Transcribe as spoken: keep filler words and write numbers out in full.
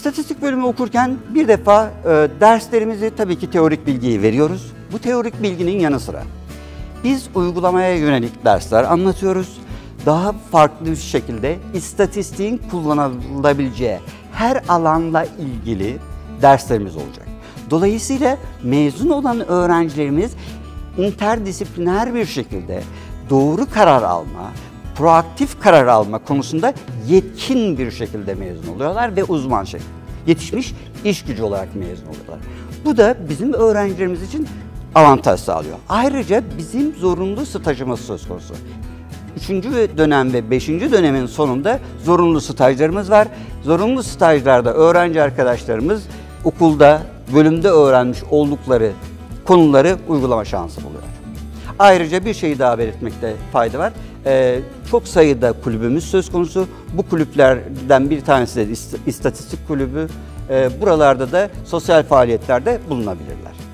İstatistik bölümü okurken bir defa e, derslerimizi tabii ki teorik bilgiyi veriyoruz. Bu teorik bilginin yanı sıra biz uygulamaya yönelik dersler anlatıyoruz. Daha farklı bir şekilde istatistiğin kullanılabileceği her alanla ilgili derslerimiz olacak. Dolayısıyla mezun olan öğrencilerimiz interdisipliner bir şekilde doğru karar alma, proaktif karar alma konusunda yetkin bir şekilde mezun oluyorlar ve uzman şekilde yetişmiş iş gücü olarak mezun oluyorlar. Bu da bizim öğrencilerimiz için avantaj sağlıyor. Ayrıca bizim zorunlu stajımız söz konusu. Üçüncü dönem ve beşinci dönemin sonunda zorunlu stajlarımız var. Zorunlu stajlarda öğrenci arkadaşlarımız okulda, bölümde öğrenmiş oldukları konuları uygulama şansı buluyor. Ayrıca bir şeyi daha belirtmekte fayda var. Ee, çok sayıda kulübümüz söz konusu. Bu kulüplerden bir tanesi de istatistik kulübü. Ee, buralarda da sosyal faaliyetlerde bulunabilirler.